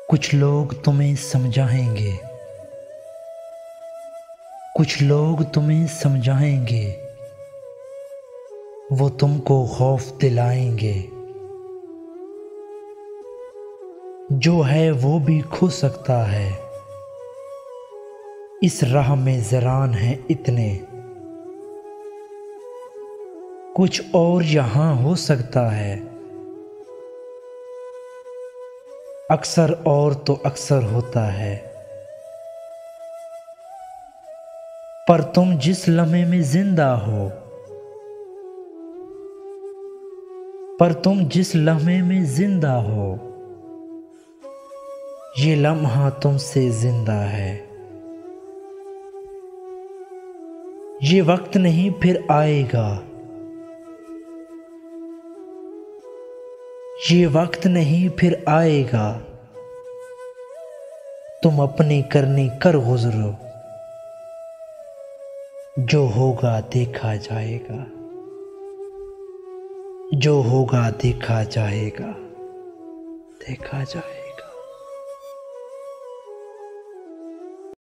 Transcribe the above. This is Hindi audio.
कुछ लोग तुम्हें समझाएंगे, कुछ लोग तुम्हें समझाएंगे, वो तुमको खौफ दिलाएंगे। जो है वो भी खो सकता है, इस राह में ज़रान है इतने। कुछ और यहाँ हो सकता है, अक्सर और तो अक्सर होता है। पर तुम जिस लम्हे में जिंदा हो, पर तुम जिस लम्हे में जिंदा हो, ये लम्हा तुमसे जिंदा है। ये वक्त नहीं फिर आएगा, ये वक्त नहीं फिर आएगा। तुम अपने करने कर गुजरो, जो होगा देखा जाएगा, जो होगा देखा जाएगा, देखा जाएगा।